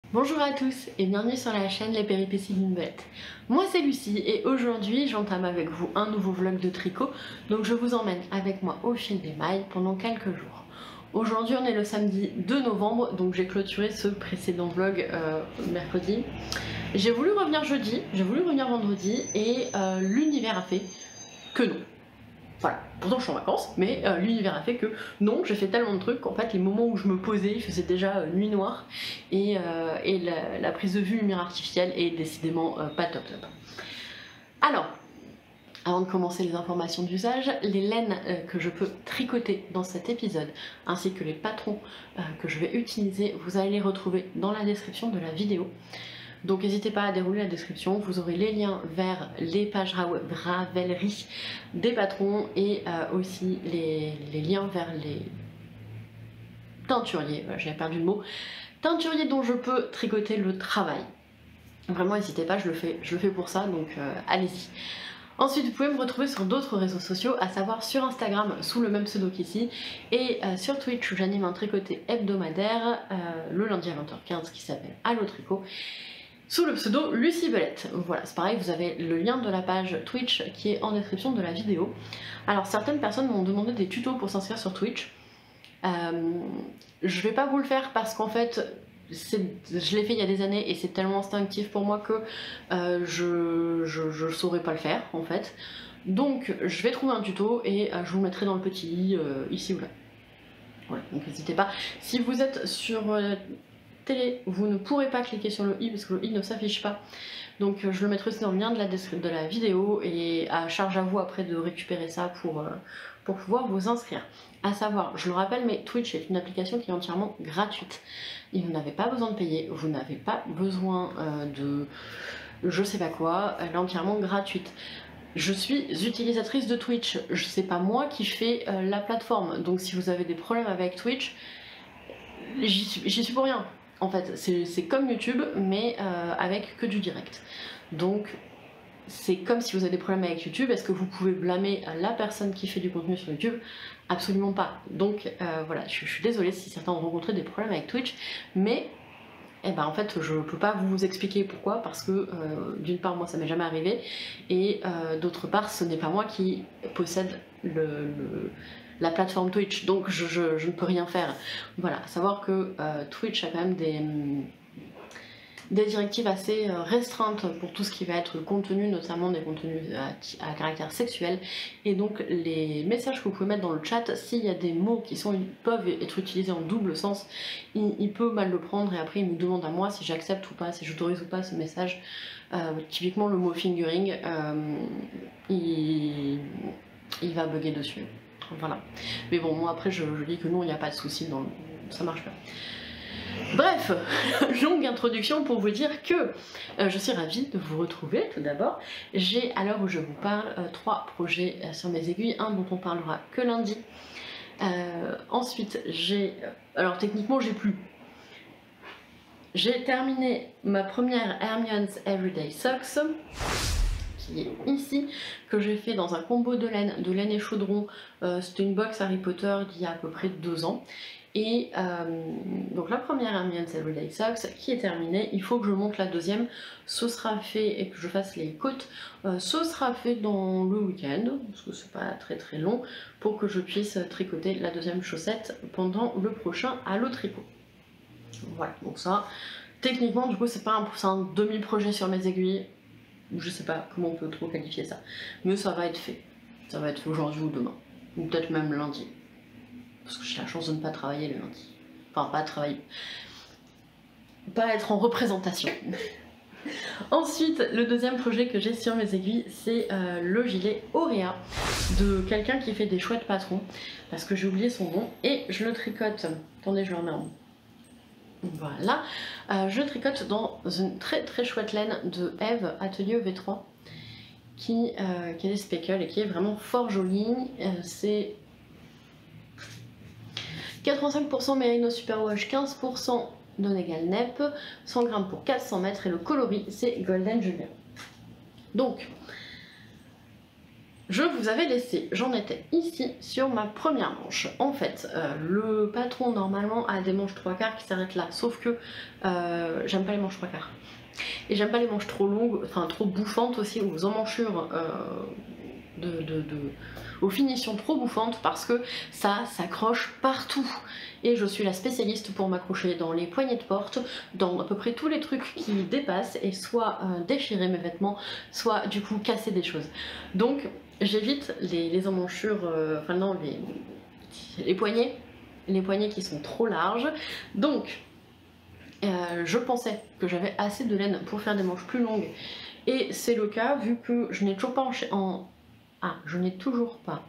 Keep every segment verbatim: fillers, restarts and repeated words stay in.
Bonjour à tous et bienvenue sur la chaîne Les Péripéties d'une Belette. Moi c'est Lucie et aujourd'hui j'entame avec vous un nouveau vlog de tricot, donc je vous emmène avec moi au fil des mailles pendant quelques jours. Aujourd'hui on est le samedi deux novembre, donc j'ai clôturé ce précédent vlog euh, mercredi. J'ai voulu revenir jeudi, j'ai voulu revenir vendredi et euh, l'univers a fait que non. Voilà, pourtant je suis en vacances, mais euh, l'univers a fait que non, j'ai fait tellement de trucs qu'en fait les moments où je me posais, il faisait déjà euh, nuit noire et, euh, et la, la prise de vue lumière artificielle est décidément euh, pas top top. Alors, avant de commencer les informations d'usage, les laines euh, que je peux tricoter dans cet épisode, ainsi que les patrons euh, que je vais utiliser, vous allez les retrouver dans la description de la vidéo. Donc n'hésitez pas à dérouler la description, vous aurez les liens vers les pages Ravelry des patrons et euh, aussi les, les liens vers les teinturiers, voilà, j'ai perdu le mot, teinturiers dont je peux tricoter le travail. Vraiment n'hésitez pas, je le fais, je le fais pour ça, donc euh, allez-y. Ensuite, vous pouvez me retrouver sur d'autres réseaux sociaux, à savoir sur Instagram sous le même pseudo qu'ici, et euh, sur Twitch où j'anime un tricoté hebdomadaire euh, le lundi à vingt heures quinze qui s'appelle Allo Tricot, sous le pseudo Lucie Belette. Voilà, c'est pareil, vous avez le lien de la page Twitch qui est en description de la vidéo. Alors certaines personnes m'ont demandé des tutos pour s'inscrire sur Twitch. Euh, je vais pas vous le faire parce qu'en fait, je l'ai fait il y a des années et c'est tellement instinctif pour moi que euh, je, je, je saurais pas le faire en fait. Donc je vais trouver un tuto et euh, je vous le mettrai dans le petit i euh, ici ou là. Voilà, donc n'hésitez pas. Si vous êtes sur euh, télé, vous ne pourrez pas cliquer sur le i parce que le i ne s'affiche pas. Donc je le mettrai aussi dans le lien de la, de la vidéo et à charge à vous après de récupérer ça pour, euh, pour pouvoir vous inscrire. À savoir, je le rappelle, mais Twitch est une application qui est entièrement gratuite. Et vous n'avez pas besoin de payer, vous n'avez pas besoin euh, de je sais pas quoi, elle est entièrement gratuite. Je suis utilisatrice de Twitch, c'est pas moi qui fais euh, la plateforme. Donc si vous avez des problèmes avec Twitch, j'y suis, j'y suis pour rien. En fait, c'est comme YouTube, mais euh, avec que du direct. Donc, c'est comme si vous avez des problèmes avec YouTube. Est-ce que vous pouvez blâmer la personne qui fait du contenu sur YouTube? Absolument pas. Donc, euh, voilà, je, je suis désolée si certains ont rencontré des problèmes avec Twitch, mais eh ben, en fait, je peux pas vous expliquer pourquoi, parce que euh, d'une part, moi, ça m'est jamais arrivé, et euh, d'autre part, ce n'est pas moi qui possède le... le la plateforme Twitch, donc je, je, je ne peux rien faire. Voilà, à savoir que euh, Twitch a quand même des, des directives assez euh, restreintes pour tout ce qui va être contenu, notamment des contenus à, à caractère sexuel, et donc les messages que vous pouvez mettre dans le chat, s'il y a des mots qui sont, peuvent être utilisés en double sens, il, il peut mal le prendre et après il me demande à moi si j'accepte ou pas, si j'autorise ou pas ce message. Euh, typiquement le mot fingering, euh, il, il va bugger dessus. Voilà. Mais bon, moi après je, je dis que non, il n'y a pas de souci, dans le... ça marche pas. Bref, longue introduction pour vous dire que euh, je suis ravie de vous retrouver tout d'abord. J'ai, à l'heure où je vous parle, euh, trois projets euh, sur mes aiguilles, un dont on parlera que lundi. Euh, ensuite, j'ai... Alors techniquement, j'ai plus. J'ai terminé ma première Hermione's Everyday Socks, qui est ici, que j'ai fait dans un combo de laine, de laine et chaudron. Euh, C'était une box Harry Potter d'il y a à peu près deux ans. Et euh, donc la première Hermione's Everyday Socks qui est terminée, il faut que je monte la deuxième, ce sera fait et que je fasse les côtes, euh, ce sera fait dans le week-end, parce que c'est pas très très long, pour que je puisse tricoter la deuxième chaussette pendant le prochain Allo Tricot. Voilà, donc ça, techniquement du coup c'est pas un, un demi-projet sur mes aiguilles, je sais pas comment on peut trop qualifier ça, mais ça va être fait, ça va être fait aujourd'hui ou demain, ou peut-être même lundi. Parce que j'ai la chance de ne pas travailler le lundi. Enfin, pas travailler. Pas être en représentation. Ensuite, le deuxième projet que j'ai sur mes aiguilles, c'est euh, le gilet Auréa de quelqu'un qui fait des chouettes patrons. Parce que j'ai oublié son nom. Et je le tricote. Attendez, je le remets en. Voilà. Euh, je le tricote dans une très très chouette laine de Eve Atelier E V trois. Qui, euh, qui est des speckles et qui est vraiment fort jolie. Euh, c'est quatre-vingt-cinq pour cent Merino Superwash, quinze pour cent Donegal Nep, cent grammes pour quatre cents mètres et le coloris c'est Golden Julien. Donc, je vous avais laissé, j'en étais ici sur ma première manche. En fait, euh, le patron normalement a des manches trois quarts qui s'arrêtent là, sauf que euh, j'aime pas les manches trois quarts. Et j'aime pas les manches trop longues, enfin trop bouffantes aussi, aux emmanchure euh, de, de, de, aux finitions trop bouffantes, parce que ça s'accroche partout. Et je suis la spécialiste pour m'accrocher dans les poignées de porte, dans à peu près tous les trucs qui dépassent, et soit euh, déchirer mes vêtements, soit du coup casser des choses. Donc j'évite les, les emmanchures, euh, enfin non, les, les poignets, les poignets qui sont trop larges. Donc euh, je pensais que j'avais assez de laine pour faire des manches plus longues, et c'est le cas vu que je n'ai toujours pas en, en... Ah, je n'ai toujours pas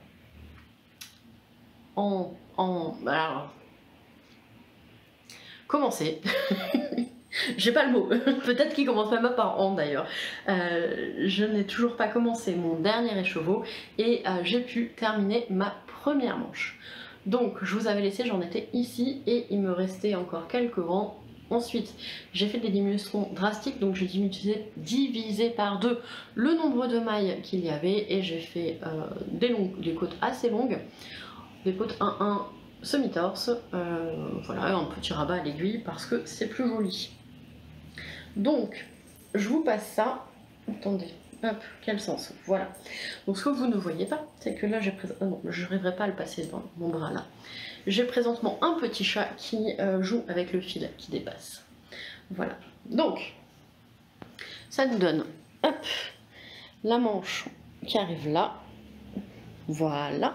en... en... Alors... commencé. J'ai pas le mot, peut-être qu'il commence même pas par en d'ailleurs. Euh, je n'ai toujours pas commencé mon dernier écheveau et euh, j'ai pu terminer ma première manche. Donc je vous avais laissé, j'en étais ici et il me restait encore quelques rangs. Ensuite j'ai fait des diminutions drastiques, donc j'ai divisé, divisé par deux le nombre de mailles qu'il y avait et j'ai fait euh, des, longues, des côtes assez longues, des côtes un un semi-torse, euh, voilà, un petit rabat à l'aiguille parce que c'est plus joli. Donc je vous passe ça, attendez, hop, quel sens, voilà. Donc ce que vous ne voyez pas, c'est que là j'ai présentement, non, je n'arriverai pas à le passer dans mon bras là. J'ai présentement un petit chat qui euh, joue avec le fil qui dépasse. Voilà, donc ça nous donne, hop, la manche qui arrive là, voilà.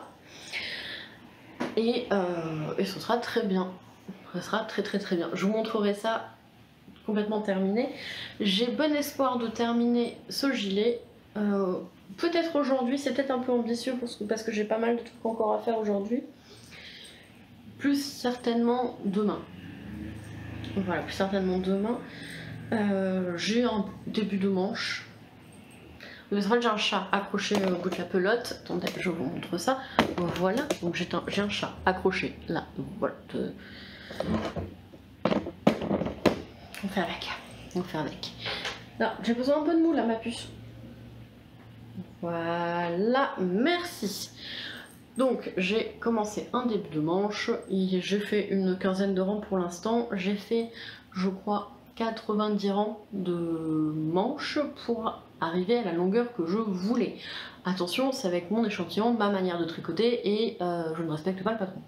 Et, euh, et ce sera très bien, ce sera très très très bien. Je vous montrerai ça complètement terminé. J'ai bon espoir de terminer ce gilet, euh, peut-être aujourd'hui, c'est peut-être un peu ambitieux parce que, parce que j'ai pas mal de trucs encore à faire aujourd'hui. Plus certainement demain. Voilà, plus certainement demain. Euh, j'ai un début de manche. En fait, j'ai un chat accroché au bout de la pelote. Attendez, je vous montre ça. Voilà, donc j'ai un, j'ai un chat accroché là. Voilà. De... On fait avec. On fait avec. Non, j'ai besoin un peu de moule à ma puce. Voilà, merci. Donc j'ai commencé un début de manche, j'ai fait une quinzaine de rangs pour l'instant, j'ai fait je crois quatre-vingt-dix rangs de manches pour arriver à la longueur que je voulais. Attention, c'est avec mon échantillon, ma manière de tricoter et euh, je ne respecte pas le patron.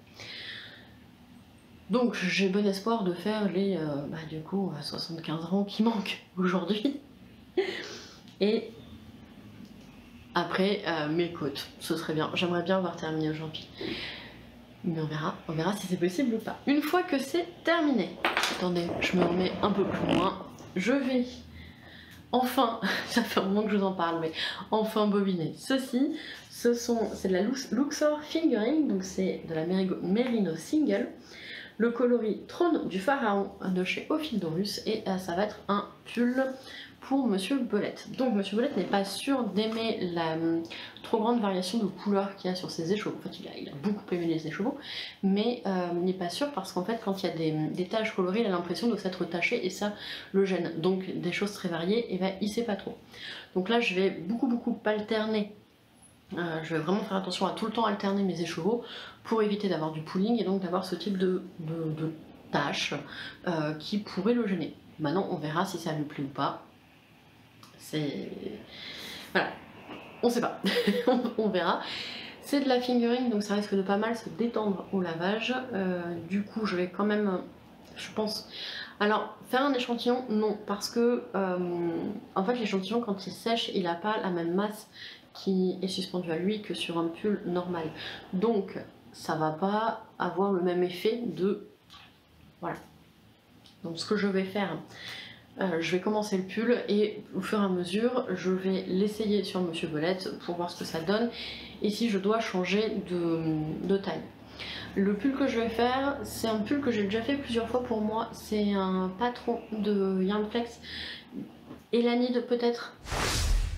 Donc j'ai bon espoir de faire les euh, bah, du coup soixante-quinze rangs qui manquent aujourd'hui. Et après euh, mes côtes, ce serait bien. J'aimerais bien avoir terminé aujourd'hui. Mais on verra, on verra si c'est possible ou pas. Une fois que c'est terminé, attendez, je me remets un peu plus loin. Je vais enfin, ça fait un moment que je vous en parle, mais enfin bobiner ceci. Ce sont, c'est de la Luxor Fingering, donc c'est de la Merino Single. Le coloris Trône du Pharaon de chez Au Fil d'Horus et euh, ça va être un pull pour Monsieur Belette. Donc Monsieur Belette n'est pas sûr d'aimer la euh, trop grande variation de couleurs qu'il y a sur ses écheveaux. En fait il a, il a beaucoup aimé les écheveaux, mais euh, il n'est pas sûr parce qu'en fait quand il y a des, des taches colorées, il a l'impression de s'être taché et ça le gêne. Donc des choses très variées et ben, il sait pas trop. Donc là je vais beaucoup beaucoup alterner. Euh, je vais vraiment faire attention à tout le temps alterner mes écheveaux pour éviter d'avoir du pooling et donc d'avoir ce type de, de, de tâches euh, qui pourraient le gêner. Maintenant on verra si ça lui plaît ou pas. C'est... Voilà, on sait pas, on, on verra. C'est de la fingering donc ça risque de pas mal se détendre au lavage. Euh, du coup je vais quand même, je pense... Alors faire un échantillon, non, parce que euh, en fait l'échantillon quand il sèche il n'a pas la même masse qui est suspendu à lui que sur un pull normal. Donc ça va pas avoir le même effet de... Voilà. Donc ce que je vais faire, euh, je vais commencer le pull et au fur et à mesure, je vais l'essayer sur Monsieur Belette pour voir ce que ça donne et si je dois changer de, de taille. Le pull que je vais faire, c'est un pull que j'ai déjà fait plusieurs fois pour moi. C'est un patron de Yarnflex, Elanide peut-être.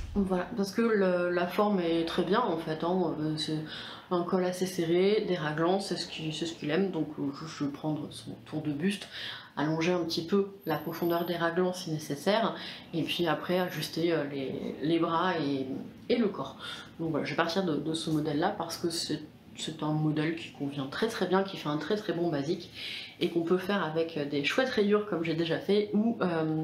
Voilà, parce que le, la forme est très bien en fait, hein. C'est un col assez serré, des raglans, c'est ce qu'il ce qu'il aime, donc je vais prendre son tour de buste, allonger un petit peu la profondeur des raglans si nécessaire, et puis après ajuster les, les bras et, et le corps. Donc voilà, je vais partir de, de ce modèle là parce que c'est un modèle qui convient très très bien, qui fait un très très bon basique, et qu'on peut faire avec des chouettes rayures comme j'ai déjà fait, ou... Euh,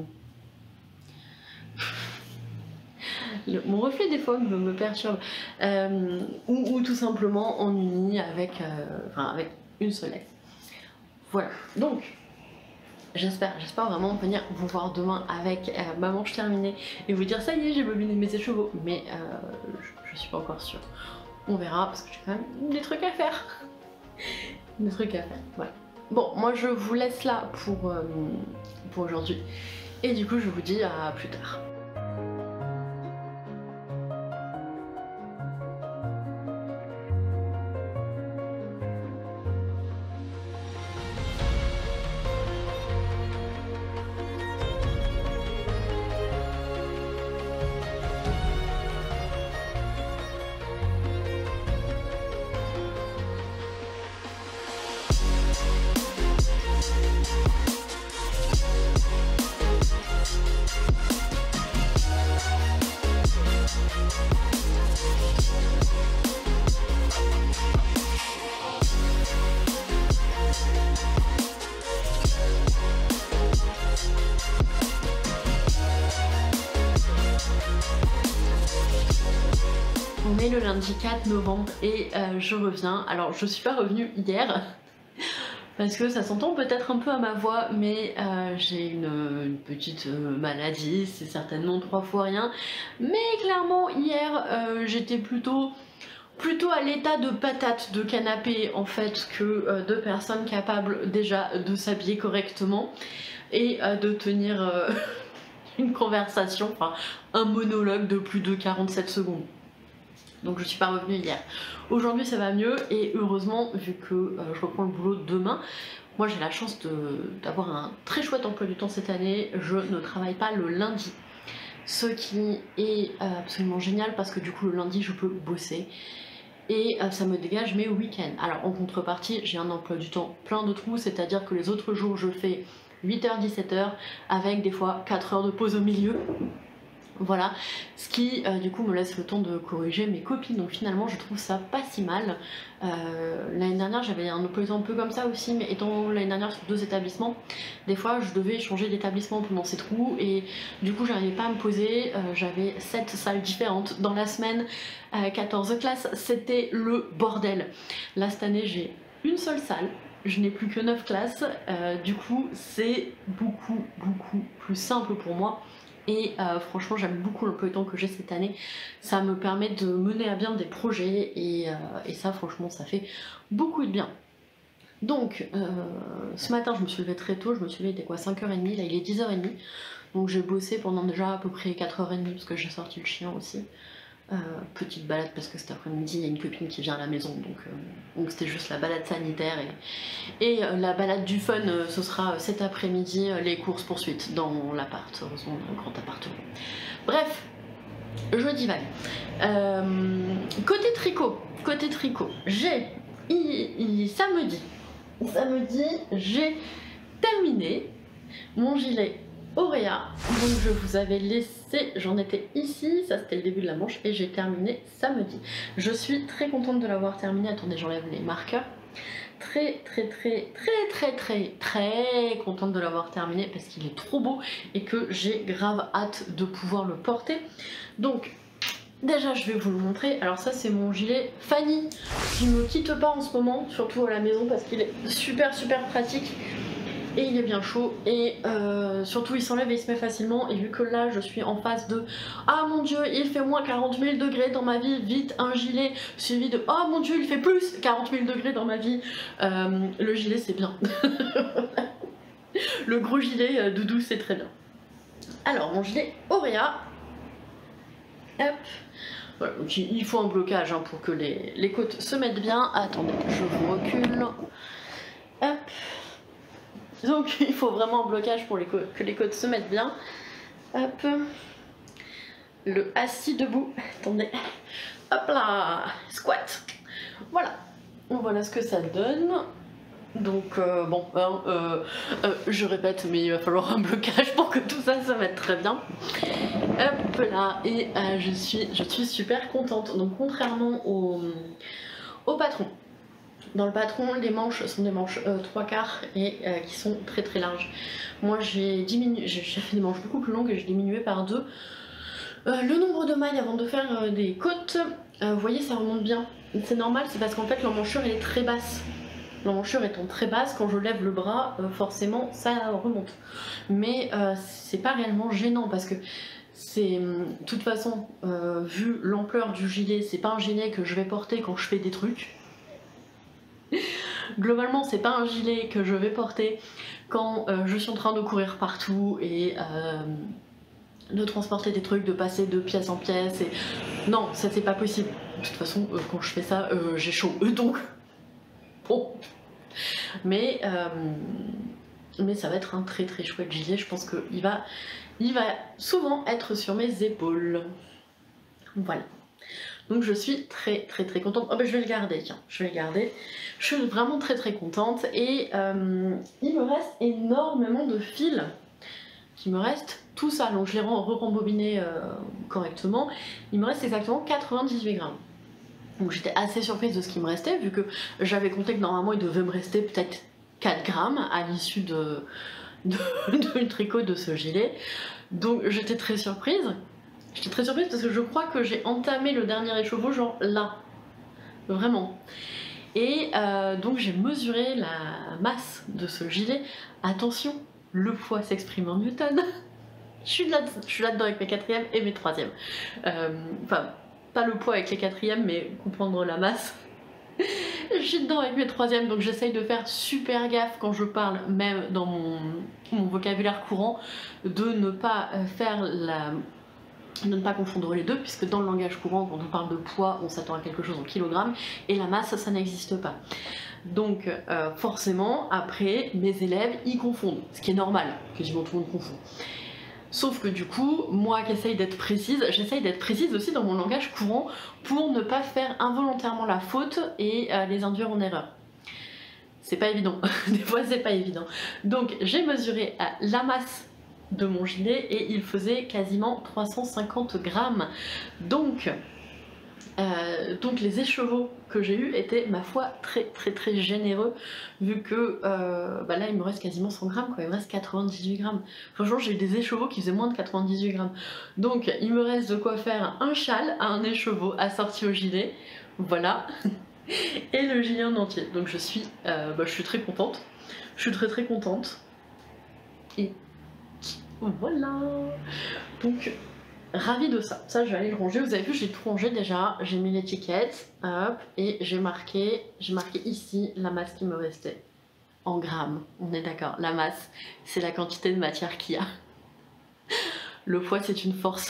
Le, mon reflet des fois me, me perturbe, euh, ou, ou tout simplement en uni avec, euh, enfin, avec une seule lettre. Voilà, donc j'espère, j'espère vraiment venir vous voir demain avec euh, ma manche terminée et vous dire ça y est, j'ai bobiné mes écheveaux, mais euh, je, je suis pas encore sûre. On verra parce que j'ai quand même des trucs à faire. Des trucs à faire, voilà. Bon, moi je vous laisse là pour, euh, pour aujourd'hui et du coup je vous dis à plus tard. On est le lundi quatre novembre et euh, je reviens. Alors je suis pas revenue hier parce que ça s'entend peut-être un peu à ma voix, mais euh, j'ai une, une petite euh, maladie, c'est certainement trois fois rien. Mais clairement hier euh, j'étais plutôt plutôt à l'état de patate de canapé en fait que euh, de personnes capables déjà de s'habiller correctement et euh, de tenir euh, une conversation, enfin un monologue de plus de quarante-sept secondes. Donc je suis pas revenue hier. Aujourd'hui ça va mieux et heureusement vu que euh, je reprends le boulot demain, moi j'ai la chance d'avoir un très chouette emploi du temps cette année, je ne travaille pas le lundi. Ce qui est euh, absolument génial parce que du coup le lundi je peux bosser et euh, ça me dégage mes week-ends. Alors en contrepartie j'ai un emploi du temps plein de trous, c'est à dire que les autres jours je fais huit heures dix-sept heures avec des fois quatre heures de pause au milieu. Voilà, ce qui euh, du coup me laisse le temps de corriger mes copies, donc finalement je trouve ça pas si mal. Euh, l'année dernière j'avais un emploi du temps un peu comme ça aussi, mais étant l'année dernière sur deux établissements, des fois je devais changer d'établissement pendant ces trous et du coup j'arrivais pas à me poser, euh, j'avais sept salles différentes dans la semaine, euh, quatorze classes, c'était le bordel. Là cette année j'ai une seule salle, je n'ai plus que neuf classes, euh, du coup c'est beaucoup beaucoup plus simple pour moi. Et euh, franchement j'aime beaucoup l'emploi du temps que j'ai cette année, ça me permet de mener à bien des projets et, euh, et ça franchement ça fait beaucoup de bien. Donc euh, ce matin je me suis levée très tôt, je me suis levée, il était quoi, cinq heures trente, là il est dix heures trente, donc j'ai bossé pendant déjà à peu près quatre heures trente parce que j'ai sorti le chien aussi. Euh, petite balade parce que cet après-midi il y a une copine qui vient à la maison, donc euh, donc c'était juste la balade sanitaire et, et euh, la balade du fun euh, ce sera cet après-midi, euh, les courses poursuites dans l'appart, heureusement un grand appartement. Bref, je divague. Euh, côté tricot, côté tricot, j'ai samedi, samedi j'ai terminé mon gilet Auréa, donc je vous avais laissé, j'en étais ici, ça c'était le début de la manche et j'ai terminé samedi. Je suis très contente de l'avoir terminé, attendez j'enlève les marqueurs. Très très très très très très très contente de l'avoir terminé parce qu'il est trop beau et que j'ai grave hâte de pouvoir le porter. Donc déjà je vais vous le montrer, alors ça c'est mon gilet Fanny qui me quitte pas en ce moment, surtout à la maison parce qu'il est super super pratique. Et il est bien chaud et euh, surtout il s'enlève et il se met facilement, et vu que là je suis en phase de ah mon dieu il fait moins quarante mille degrés dans ma vie, vite un gilet, suivi de oh mon dieu il fait plus quarante mille degrés dans ma vie, euh, le gilet c'est bien. Le gros gilet euh, doudou c'est très bien. Alors mon gilet Auréa, hop, voilà, donc il faut un blocage hein, pour que les, les côtes se mettent bien. Attendez je vous recule, hop. Donc il faut vraiment un blocage pour les que les côtes se mettent bien. Hop. le assis debout. Attendez, hop là, squat. Voilà, voilà ce que ça donne. Donc euh, bon, hein, euh, euh, je répète, mais il va falloir un blocage pour que tout ça, ça va être très bien. Hop là, et euh, je, suis, je suis super contente. Donc contrairement au, au patron, dans le patron, les manches sont des manches euh, trois quarts et euh, qui sont très très larges. Moi j'ai diminué, j'ai fait des manches beaucoup plus longues et j'ai diminué par deux euh, le nombre de mailles avant de faire euh, des côtes. Euh, vous voyez, ça remonte bien. C'est normal, c'est parce qu'en fait l'emmanchure elle est très basse. L'emmanchure étant très basse, quand je lève le bras, euh, forcément ça remonte. Mais euh, c'est pas réellement gênant parce que c'est, de toute façon, euh, vu l'ampleur du gilet, c'est pas un gilet que je vais porter quand je fais des trucs. Globalement, c'est pas un gilet que je vais porter quand euh, je suis en train de courir partout et euh, de transporter des trucs, de passer de pièce en pièce. Et... non, ça c'est pas possible. De toute façon, euh, quand je fais ça, euh, j'ai chaud. Donc, bon. Mais, euh, mais ça va être un très très chouette gilet. Je pense qu'il va, il va souvent être sur mes épaules. Voilà. Donc je suis très très très contente. Oh ben je vais le garder, tiens, je vais le garder. Je suis vraiment très très contente et euh, il me reste énormément de fils qui me reste tout ça. Donc je l'ai re-rembobiné euh, correctement. Il me reste exactement quatre-vingt-dix-huit grammes. Donc j'étais assez surprise de ce qui me restait vu que j'avais compté que normalement il devait me rester peut-être quatre grammes à l'issue de, de, de tricot de ce gilet. Donc j'étais très surprise. J'étais très surprise parce que je crois que j'ai entamé le dernier écheveau genre là. Vraiment. Et euh, donc j'ai mesuré la masse de ce gilet. Attention, le poids s'exprime en newton. Je suis là, je suis là-dedans avec mes quatrièmes et mes troisièmes. Euh, enfin, pas le poids avec les quatrièmes, mais comprendre la masse. Je suis dedans avec mes troisièmes, donc j'essaye de faire super gaffe quand je parle, même dans mon, mon vocabulaire courant, de ne pas faire la... de ne pas confondre les deux, puisque dans le langage courant, quand on parle de poids, on s'attend à quelque chose en kilogrammes, et la masse, ça n'existe pas. Donc euh, forcément, après, mes élèves, ils confondent, ce qui est normal, quasiment tout le monde confond. Sauf que du coup, moi qui essaye d'être précise, j'essaye d'être précise aussi dans mon langage courant pour ne pas faire involontairement la faute et euh, les induire en erreur. C'est pas évident, des fois c'est pas évident. Donc j'ai mesuré euh, la masse de mon gilet et il faisait quasiment trois cent cinquante grammes. Donc, euh, donc les écheveaux que j'ai eus étaient, ma foi, très très très généreux vu que euh, bah là il me reste quasiment cent grammes, quoi. Il me reste quatre-vingt-dix-huit grammes. Franchement, j'ai eu des écheveaux qui faisaient moins de quatre-vingt-dix-huit grammes. Donc il me reste de quoi faire un châle à un écheveau assorti au gilet. Voilà. Et le gilet en entier. Donc je suis, euh, bah, je suis très contente. Je suis très très contente. Et voilà. Donc ravie de ça. Ça je vais aller le ranger. Vous avez vu, j'ai tout rangé déjà. J'ai mis l'étiquette, hop, et j'ai marqué, j'ai marqué ici la masse qui me restait. En grammes, on est d'accord. La masse, c'est la quantité de matière qu'il y a. Le poids, c'est une force.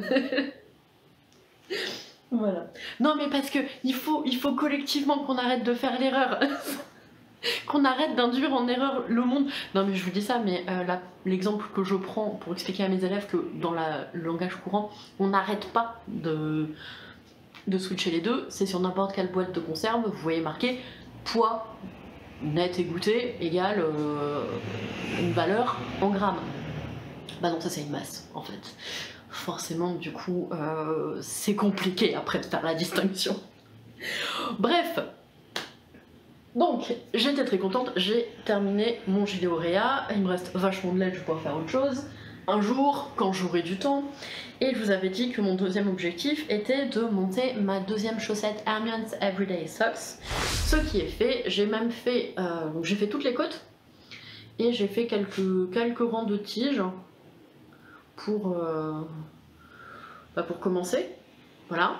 Voilà. Non mais parce que il faut, il faut collectivement qu'on arrête de faire l'erreur. Qu'on arrête d'induire en erreur le monde. Non mais je vous dis ça, mais euh, l'exemple que je prends pour expliquer à mes élèves que dans la, le langage courant, on n'arrête pas de, de switcher les deux, c'est sur n'importe quelle boîte de conserve, vous voyez marqué poids net et goûté égale euh, une valeur en grammes. Bah non, ça c'est une masse en fait. Forcément du coup euh, c'est compliqué après de faire la distinction. Bref. Donc, j'étais très contente, j'ai terminé mon gilet Auréa, il me reste vachement de laine, je vais pouvoir faire autre chose, un jour, quand j'aurai du temps, et je vous avais dit que mon deuxième objectif était de monter ma deuxième chaussette Hermion's Everyday Socks, ce qui est fait, j'ai même fait, euh, j'ai fait toutes les côtes, et j'ai fait quelques, quelques rangs de tiges pour, euh, bah pour commencer, voilà.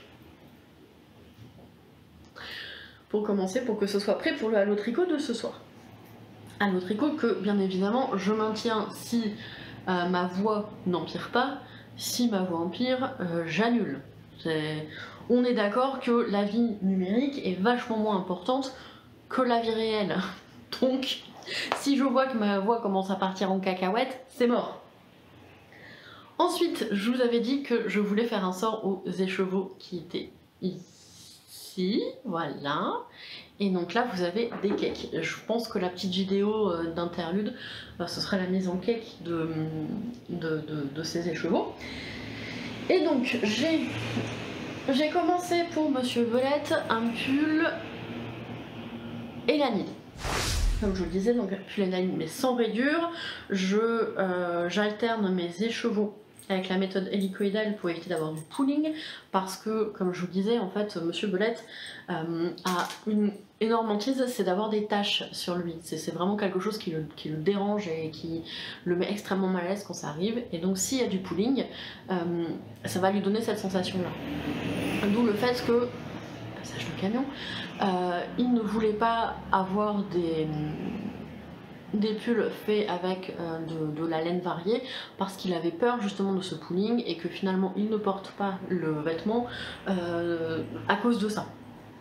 Pour commencer, pour que ce soit prêt pour le halo tricot de ce soir. Halo tricot que, bien évidemment, je maintiens si euh, ma voix n'empire pas. Si ma voix empire, euh, j'annule. On est d'accord que la vie numérique est vachement moins importante que la vie réelle. Donc, si je vois que ma voix commence à partir en cacahuète, c'est mort. Ensuite, je vous avais dit que je voulais faire un sort aux écheveaux qui étaient ici, voilà. Et donc là, vous avez des cakes. Je pense que la petite vidéo d'interlude, ce serait la mise en cake de, de, de, de ces écheveaux. Et donc, j'ai j'ai commencé pour Monsieur Belette un pull élanine. Comme je vous le disais, donc un pull élanine mais sans rayures. Je euh, j'alterne mes écheveaux avec la méthode hélicoïdale pour éviter d'avoir du pooling, parce que, comme je vous le disais, en fait, Monsieur Belette euh, a une énorme hantise, c'est d'avoir des taches sur lui. C'est vraiment quelque chose qui le, qui le dérange et qui le met extrêmement mal à l'aise quand ça arrive. Et donc, s'il y a du pooling, euh, ça va lui donner cette sensation-là. D'où le fait que, passage de camion, euh, il ne voulait pas avoir des... des pulls faits avec euh, de, de la laine variée parce qu'il avait peur justement de ce pooling et que finalement il ne porte pas le vêtement euh, à cause de ça.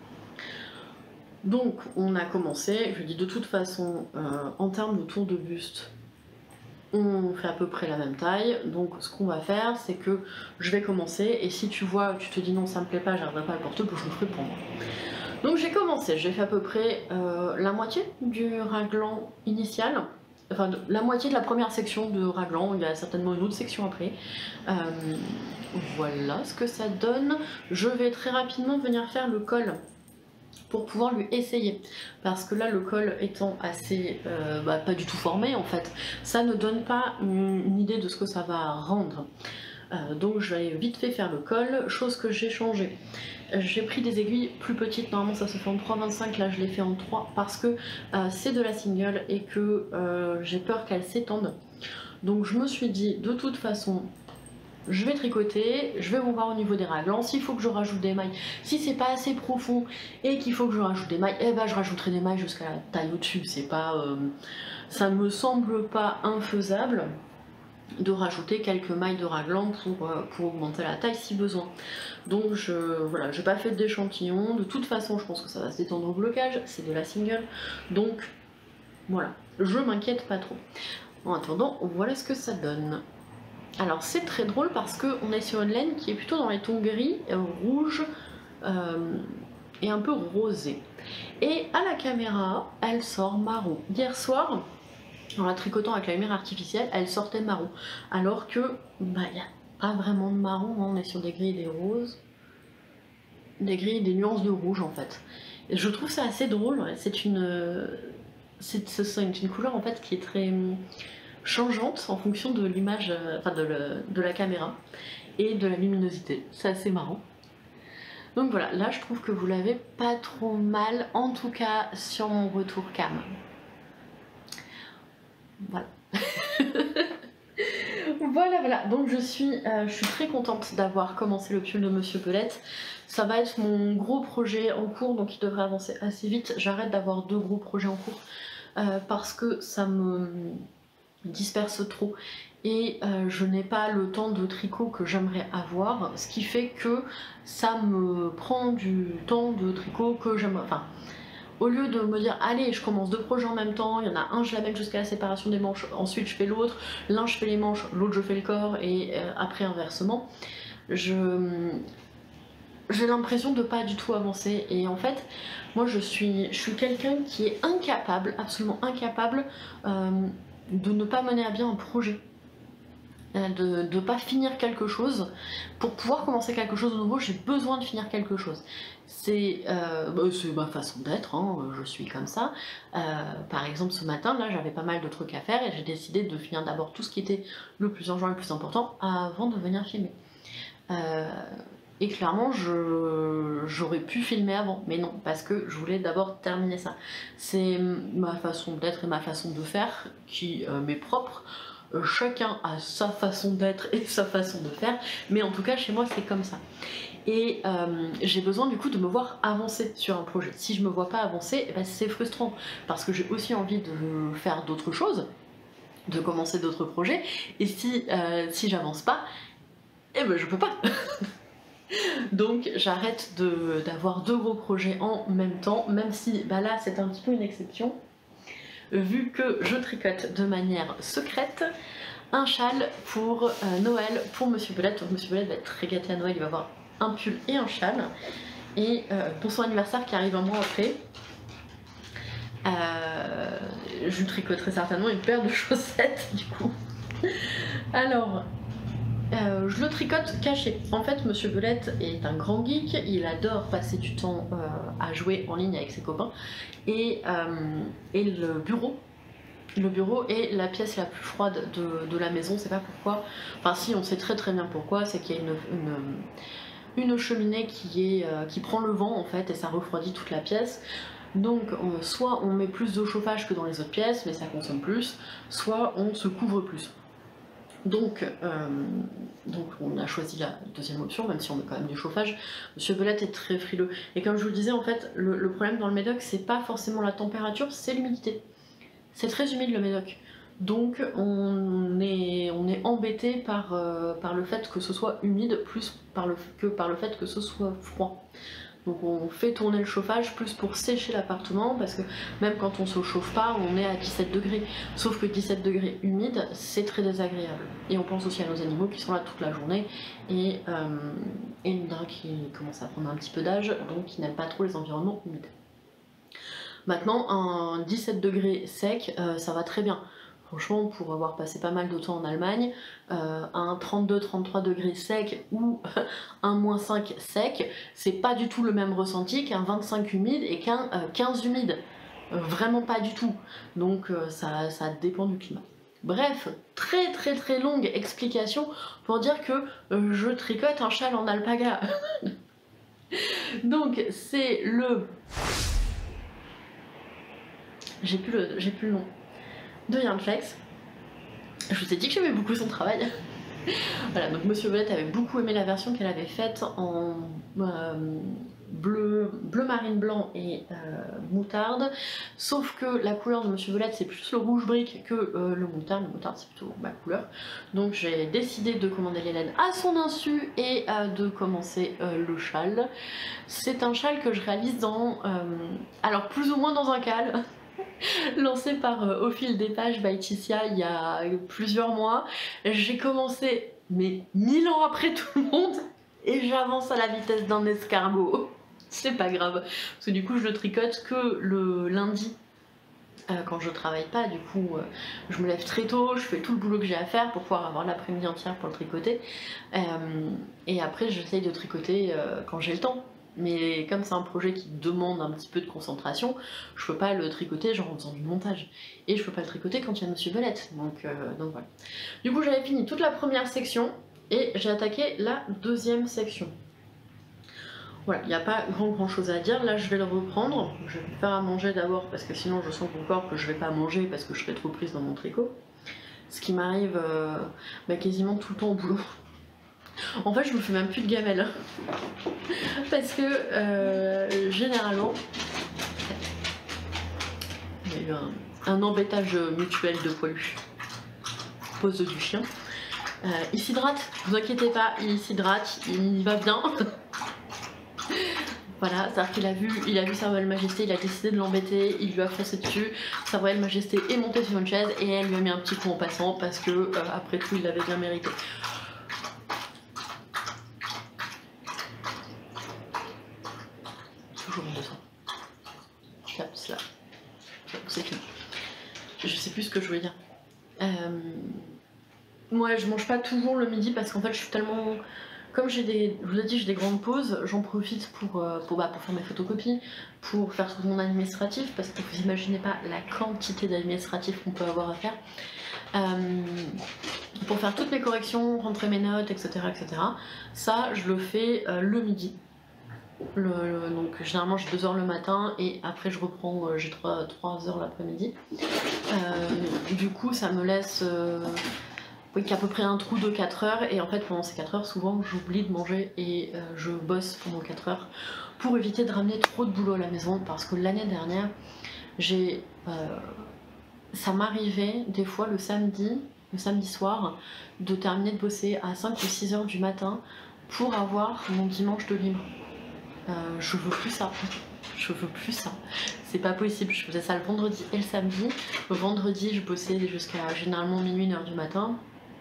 Donc on a commencé, je dis de toute façon euh, en termes de tour de buste on fait à peu près la même taille, donc ce qu'on va faire c'est que je vais commencer et si tu vois, tu te dis non ça me plaît pas, j'arriverai pas à le porter, que je le ferai pour moi. Donc j'ai commencé, j'ai fait à peu près euh, la moitié du raglan initial, enfin de, la moitié de la première section de raglan, il y a certainement une autre section après. Euh, voilà ce que ça donne. Je vais très rapidement venir faire le col pour pouvoir lui essayer, parce que là le col étant assez euh, bah, pas du tout formé en fait, ça ne donne pas une, une idée de ce que ça va rendre. Euh, donc je vais vite fait faire le col, chose que j'ai changé. J'ai pris des aiguilles plus petites, normalement ça se fait en trois vingt-cinq, là je l'ai fait en trois parce que euh, c'est de la single et que euh, j'ai peur qu'elle s'étende. Donc je me suis dit de toute façon je vais tricoter, je vais voir au niveau des raglans, s'il faut que je rajoute des mailles, si c'est pas assez profond et qu'il faut que je rajoute des mailles, eh ben je rajouterai des mailles jusqu'à la taille au-dessus, c'est pas, euh, ça me semble pas infaisable de rajouter quelques mailles de raglan pour, euh, pour augmenter la taille si besoin. Donc je voilà, j'ai pas fait d'échantillon, de toute façon je pense que ça va se détendre au blocage, c'est de la single, donc voilà, je m'inquiète pas trop. En attendant, voilà ce que ça donne. Alors c'est très drôle parce qu'on est sur une laine qui est plutôt dans les tons gris, euh, rouge euh, et un peu rosé. Et à la caméra, elle sort marron. Hier soir, en la tricotant avec la lumière artificielle, elle sortait marron. Alors que, bah, il n'y a pas vraiment de marron, hein. On est sur des gris et des roses. Des gris et des nuances de rouge en fait. Et je trouve ça assez drôle, c'est une... C'est une couleur en fait qui est très changeante en fonction de l'image, enfin de, le, de la caméra et de la luminosité. C'est assez marrant. Donc voilà, là je trouve que vous l'avez pas trop mal, en tout cas sur mon retour cam. Voilà. Voilà, voilà, donc je suis, euh, je suis très contente d'avoir commencé le pull de Monsieur Belette. Ça va être mon gros projet en cours, donc il devrait avancer assez vite. J'arrête d'avoir deux gros projets en cours euh, parce que ça me disperse trop et euh, je n'ai pas le temps de tricot que j'aimerais avoir, ce qui fait que ça me prend du temps de tricot que j'aimerais... Enfin, au lieu de me dire allez je commence deux projets en même temps, il y en a un je l'amène jusqu'à la séparation des manches, ensuite je fais l'autre, l'un je fais les manches, l'autre je fais le corps et euh, après inversement, je j'ai l'impression de pas du tout avancer. Et en fait moi je suis, je suis quelqu'un qui est incapable, absolument incapable euh, de ne pas mener à bien un projet, de ne pas finir quelque chose. Pour pouvoir commencer quelque chose de nouveau, j'ai besoin de finir quelque chose. C'est euh, bah, ma façon d'être, hein, je suis comme ça. Euh, par exemple ce matin, là j'avais pas mal de trucs à faire et j'ai décidé de finir d'abord tout ce qui était le plus urgent et le plus important avant de venir filmer. Euh, et clairement j'aurais pu filmer avant, mais non, parce que je voulais d'abord terminer ça. C'est ma façon d'être et ma façon de faire qui euh, m'est propre. Chacun a sa façon d'être et sa façon de faire, mais en tout cas chez moi c'est comme ça. Et euh, j'ai besoin du coup de me voir avancer sur un projet. Si je me vois pas avancer, eh ben, c'est frustrant, parce que j'ai aussi envie de faire d'autres choses, de commencer d'autres projets, et si, euh, si j'avance pas, eh ben je peux pas. Donc j'arrête d'avoir deux gros projets en même temps, même si bah là c'est un petit peu une exception, vu que je tricote de manière secrète. un châle pour euh, Noël pour Monsieur Belette. Donc Monsieur Belette va être très gâté à Noël, il va avoir un pull et un châle. Et euh, pour son anniversaire qui arrive un mois après, euh, je lui tricoterai certainement une paire de chaussettes du coup. Alors, euh, je le tricote caché. En fait, Monsieur Belette est un grand geek, il adore passer du temps euh, à jouer en ligne avec ses copains. Et, euh, et le bureau, le bureau est la pièce la plus froide de, de la maison, c'est pas pourquoi. Enfin si, on sait très très bien pourquoi, c'est qu'il y a une, une, une cheminée qui, est, euh, qui prend le vent en fait et ça refroidit toute la pièce. Donc on, soit on met plus de chauffage que dans les autres pièces, mais ça consomme plus, soit on se couvre plus. Donc, euh, donc on a choisi la deuxième option, même si on met quand même du chauffage. Monsieur Belette est très frileux. Et comme je vous le disais, en fait, le, le problème dans le Médoc, c'est pas forcément la température, c'est l'humidité. C'est très humide le Médoc. Donc on est, on est embêté par, euh, par le fait que ce soit humide, plus par le, que par le fait que ce soit froid. Donc on fait tourner le chauffage plus pour sécher l'appartement parce que même quand on se chauffe pas, on est à dix-sept degrés. Sauf que dix-sept degrés humide, c'est très désagréable. Et on pense aussi à nos animaux qui sont là toute la journée et, euh, et une d'un qui commence à prendre un petit peu d'âge, donc qui n'aime pas trop les environnements humides. Maintenant, un dix-sept degrés sec, euh, ça va très bien. Franchement, pour avoir passé pas mal de temps en Allemagne, euh, un trente-deux trente-trois degrés sec ou un moins cinq sec, c'est pas du tout le même ressenti qu'un vingt-cinq humide et qu'un euh, quinze humide. Euh, vraiment pas du tout. Donc euh, ça, ça dépend du climat. Bref, très très très longue explication pour dire que euh, je tricote un châle en alpaga. Donc c'est le... J'ai plus le, j'ai plus le nom. De Yarnflex. Je vous ai dit que j'aimais beaucoup son travail. Voilà, donc Monsieur Belette avait beaucoup aimé la version qu'elle avait faite en euh, bleu, bleu marine blanc et euh, moutarde, sauf que la couleur de Monsieur Belette c'est plus le rouge brique que euh, le moutarde. Le moutarde c'est plutôt ma couleur. Donc j'ai décidé de commander les laines à son insu et euh, de commencer euh, le châle. C'est un châle que je réalise dans, euh, alors plus ou moins dans un cal. Lancé par euh, Au fil des pages by Ticia il y a plusieurs mois. J'ai commencé, mais mille ans après tout le monde, et j'avance à la vitesse d'un escargot. C'est pas grave, parce que du coup je le tricote que le lundi. Euh, quand je travaille pas, du coup euh, je me lève très tôt, je fais tout le boulot que j'ai à faire pour pouvoir avoir l'après-midi entière pour le tricoter. Euh, et après j'essaye de tricoter euh, quand j'ai le temps. Mais comme c'est un projet qui demande un petit peu de concentration, je peux pas le tricoter genre en faisant du montage. Et je peux pas le tricoter quand il y a Monsieur Belette. Donc, euh, donc voilà. Du coup j'avais fini toute la première section et j'ai attaqué la deuxième section. Voilà, il n'y a pas grand grand chose à dire. Là je vais le reprendre. Je vais faire à manger d'abord parce que sinon je sens mon corps que je vais pas manger parce que je serai trop prise dans mon tricot. Ce qui m'arrive euh, bah, quasiment tout le temps au boulot. En fait, je me fais même plus de gamelle. Parce que, euh, généralement, il y a eu un, un embêtage mutuel de poilus. Pose du chien. Euh, il s'hydrate, ne vous inquiétez pas, il s'hydrate, il va bien. Voilà, c'est-à-dire qu'il a vu, il a vu Sa Royale Majesté, il a décidé de l'embêter, il lui a foncé dessus. Sa Royale Majesté est montée sur une chaise et elle lui a mis un petit coup en passant parce que, euh, après tout, il l'avait bien mérité. Toujours en dessous. Hop, là. C'est fini. Je sais plus ce que je voulais dire. Euh... Moi, je mange pas toujours le midi parce qu'en fait, je suis tellement... Comme j'ai des... Je vous ai dit, j'ai des grandes pauses, j'en profite pour, euh, pour, bah, pour faire mes photocopies, pour faire tout mon administratif, parce que vous imaginez pas la quantité d'administratifs qu'on peut avoir à faire. Euh, pour faire toutes mes corrections, rentrer mes notes, et cetera et cetera. Ça, je le fais euh, le midi. Le, le, donc généralement j'ai deux heures le matin et après je reprends, euh, j'ai trois heures l'après-midi. Euh, du coup ça me laisse euh, oui, qu'à peu près un trou de quatre heures et en fait pendant ces quatre heures souvent j'oublie de manger et euh, je bosse pendant quatre heures pour éviter de ramener trop de boulot à la maison parce que l'année dernière j'ai... Euh, ça m'arrivait des fois le samedi, le samedi soir de terminer de bosser à cinq ou six heures du matin pour avoir mon dimanche de libre. Euh, je veux plus ça, je veux plus ça, c'est pas possible. Je faisais ça le vendredi et le samedi. Le vendredi je bossais jusqu'à généralement minuit, une heure du matin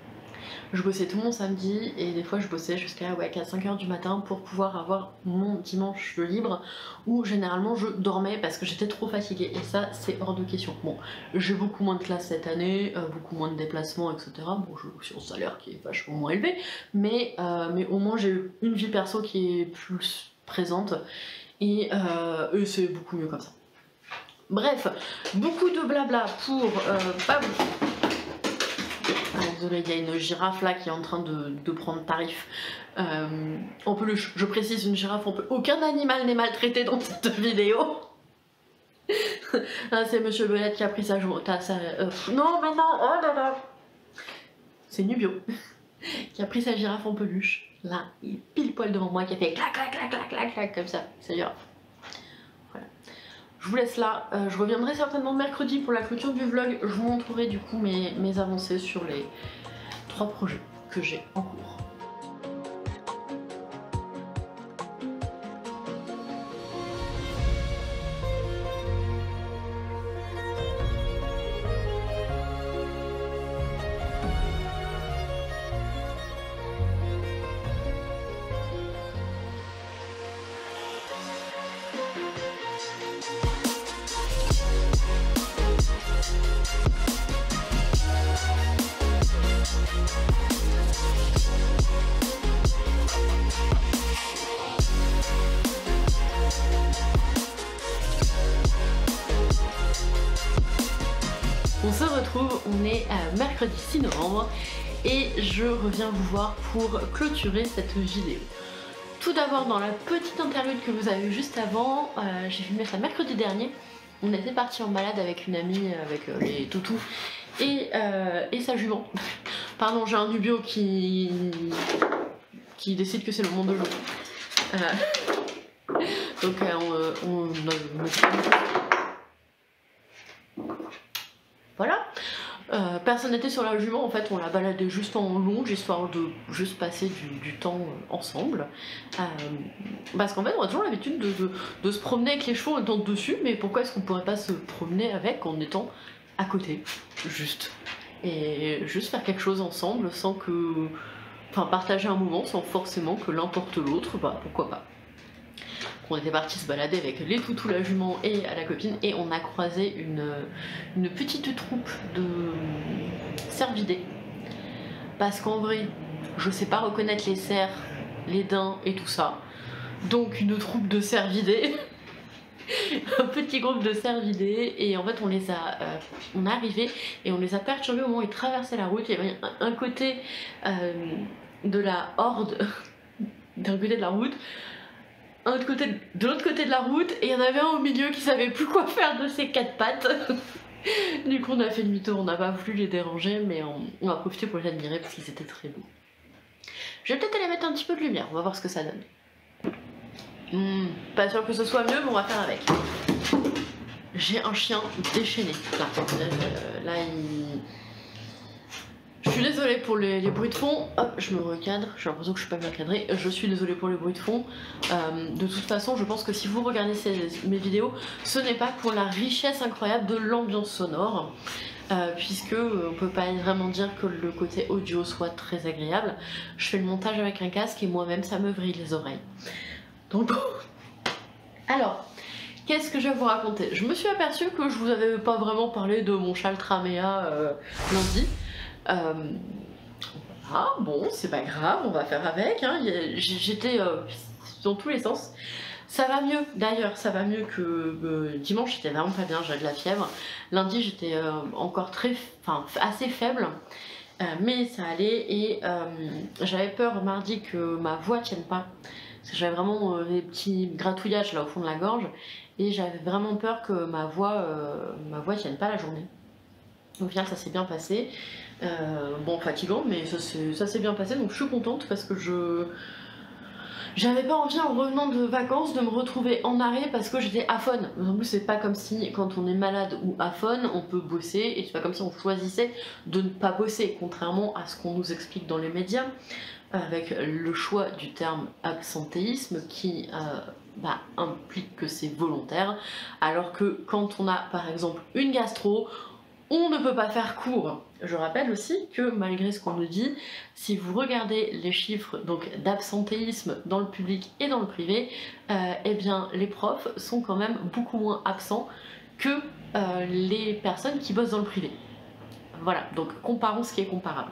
Je bossais tout mon samedi et des fois je bossais jusqu'à ouais, quatre cinq heures du matin pour pouvoir avoir mon dimanche de libre où généralement je dormais parce que j'étais trop fatiguée et ça c'est hors de question. Bon, j'ai beaucoup moins de classes cette année, euh, beaucoup moins de déplacements, et cetera. Bon, j'ai aussi un salaire qui est vachement moins élevé, mais, euh, mais au moins j'ai une vie perso qui est plus présente et, euh, et c'est beaucoup mieux comme ça. Bref, beaucoup de blabla pour euh, pas beaucoup. Ah, désolé, il y a une girafe là qui est en train de, de prendre tarif euh, en peluche. Je précise, une girafe en peluche. Aucun animal n'est maltraité dans cette vidéo. Ah, c'est Monsieur Belette qui a pris sa journée. Euh, non, mais non, oh là là. C'est Nubio qui a pris sa girafe en peluche. Là, il est pile poil devant moi qui a fait clac clac clac clac clac clac comme ça. C'est girafe. Voilà. Je vous laisse là, euh, je reviendrai certainement mercredi pour la clôture du vlog, je vous montrerai du coup mes, mes avancées sur les trois projets que j'ai en cours. On se retrouve, on est euh, mercredi six novembre et je reviens vous voir pour clôturer cette vidéo. Tout d'abord, dans la petite interlude que vous avez vue juste avant, euh, j'ai filmé ça mercredi dernier. On était parti en balade avec une amie, avec euh, les toutous et, euh, et sa jument. Pardon, j'ai un Nubio qui, qui décide que c'est le monde de jeu. Euh, donc euh, on, on, on, voilà. Euh, personne n'était sur la jument, en fait on la baladait juste en longe histoire de juste passer du, du temps ensemble. Euh, parce qu'en fait on a toujours l'habitude de, de, de se promener avec les chevaux en étant dessus, mais pourquoi est-ce qu'on pourrait pas se promener avec en étant à côté, juste. Et juste faire quelque chose ensemble sans que... Enfin partager un moment sans forcément que l'un porte l'autre, bah pourquoi pas. On était parti se balader avec les toutous, la jument et la copine et on a croisé une, une petite troupe de cervidés. Parce qu'en vrai, je sais pas reconnaître les cerfs, les daims et tout ça. Donc une troupe de cervidés. Un petit groupe de cervidés et en fait on les a euh, on est arrivé et on les a perturbés au moment où ils traversaient la route. Il y avait un, un côté euh, de la horde d'un côté de la route, un autre côté de l'autre côté de la route et il y en avait un au milieu qui savait plus quoi faire de ses quatre pattes. Du coup on a fait demi-tour, on n'a pas voulu les déranger mais on, on a profité pour les admirer parce qu'ils étaient très beaux. Je vais peut-être aller mettre un petit peu de lumière, on va voir ce que ça donne. Mmh, pas sûr que ce soit mieux mais on va faire avec. J'ai un chien déchaîné. Là, euh, là il... Je suis désolée pour les, les bruits de fond. Hop, je me recadre. J'ai l'impression que je suis pas bien cadrée. Je suis désolée pour les bruits de fond. Euh, de toute façon, je pense que si vous regardez ces, mes vidéos, ce n'est pas pour la richesse incroyable de l'ambiance sonore. Euh, puisque euh, on peut pas vraiment dire que le côté audio soit très agréable. Je fais le montage avec un casque et moi-même ça me vrille les oreilles. Donc, alors, qu'est-ce que je vais vous raconter? Je me suis aperçue que je vous avais pas vraiment parlé de mon châle Tramea euh, lundi. Euh, ah bon, c'est pas grave, on va faire avec. Hein. J'étais euh, dans tous les sens. Ça va mieux, d'ailleurs, ça va mieux que euh, dimanche, j'étais vraiment pas bien, j'avais de la fièvre. Lundi, j'étais euh, encore très, enfin, assez faible. Euh, mais ça allait et euh, j'avais peur mardi que ma voix tienne pas. Parce que j'avais vraiment euh, des petits gratouillages là au fond de la gorge et j'avais vraiment peur que ma voix, euh, ma voix tienne pas la journée. Au final ça s'est bien passé, euh, bon fatigant mais ça s'est bien passé donc je suis contente parce que je j'avais pas envie en revenant de vacances de me retrouver en arrêt parce que j'étais aphone. En plus c'est pas comme si quand on est malade ou aphone on peut bosser et c'est pas comme si on choisissait de ne pas bosser contrairement à ce qu'on nous explique dans les médias avec le choix du terme absentéisme qui euh, bah, implique que c'est volontaire alors que quand on a par exemple une gastro on ne peut pas faire court Je rappelle aussi que malgré ce qu'on nous dit, si vous regardez les chiffres donc d'absentéisme dans le public et dans le privé, euh, eh bien les profs sont quand même beaucoup moins absents que euh, les personnes qui bossent dans le privé. Voilà, donc comparons ce qui est comparable.